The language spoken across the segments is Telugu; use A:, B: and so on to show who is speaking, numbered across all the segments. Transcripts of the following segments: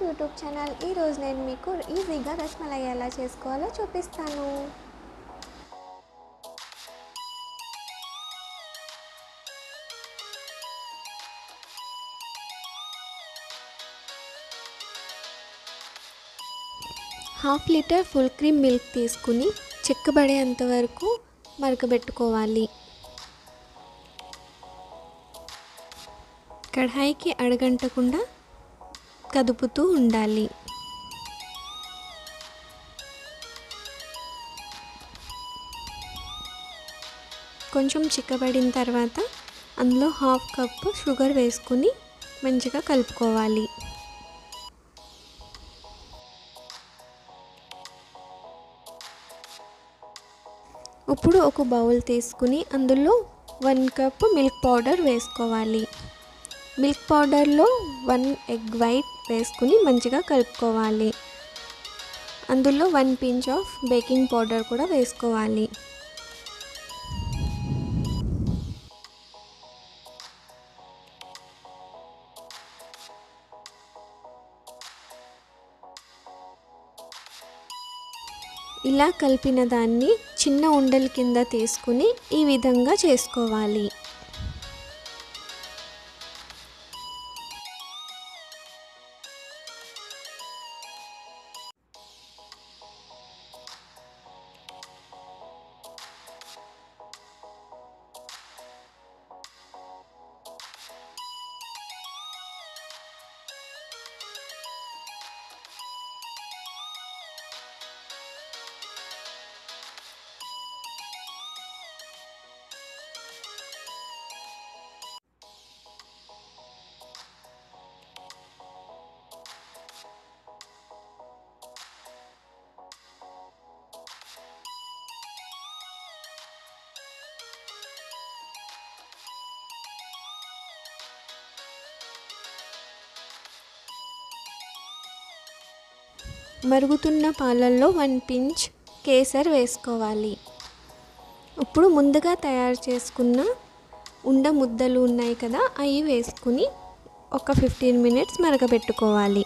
A: YouTube channel. ఈరోజు నేను మీకు ఈజీగా రసమలై ఎలా చేసుకోవాలో చూపిస్తాను. Half litre full cream milk తీసుకుని చిక్కబడేంత వరకు మరగబెట్టుకోవాలి. కడాయికి అడుగంటకుండా కదుపుతూ ఉండాలి. కొంచెం చిక్కబడిన తర్వాత అందులో హాఫ్ కప్ షుగర్ వేసుకుని మంచిగా కలుపుకోవాలి. ఇప్పుడు ఒక బౌల్ తీసుకుని అందులో 1 కప్ మిల్క్ పౌడర్ వేసుకోవాలి. మిల్క్ పౌడర్లో 1 ఎగ్ వైట్ వేసుకుని మంచిగా కలుపుకోవాలి. అందులో 1 పించ్ ఆఫ్ బేకింగ్ పౌడర్ కూడా వేసుకోవాలి. ఇలా కలిపిన దాన్ని చిన్న ఉండల కింద తీసుకుని ఈ విధంగా చేసుకోవాలి. మరుగుతున్న పాలల్లో 1 పించ్ కేసర్ వేసుకోవాలి. ఇప్పుడు ముందుగా తయారు చేసుకున్న ఉండ ముద్దలు ఉన్నాయి కదా, అవి వేసుకుని ఒక 15 మినిట్స్ మరగబెట్టుకోవాలి.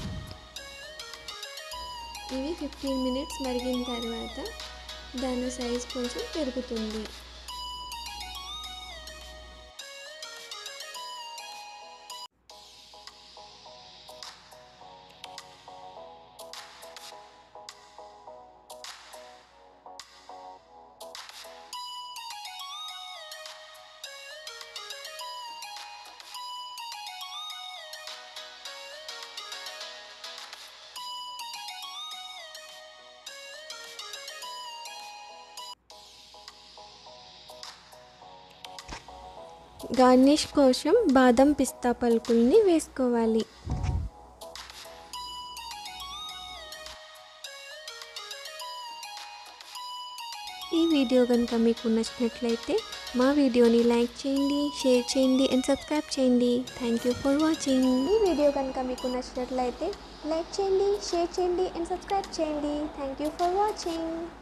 A: ఇవి 15 మినిట్స్ మరిగిన తర్వాత దాని సైజ్ కొంచెం పెరుగుతుంది. గార్నిష్ కోసం బాదం పిస్తా పలుకుల్ని వేసుకోవాలి. ఈ వీడియో కనుక మీకు నచ్చినట్లయితే మా వీడియోని లైక్ చేయండి, షేర్ చేయండి అండ్ సబ్స్క్రైబ్ చేయండి. Thank you for watching. ఈ వీడియో కనుక మీకు నచ్చినట్లయితే లైక్ చేయండి, షేర్ చేయండి అండ్ సబ్స్క్రైబ్ చేయండి. Thank you for watching.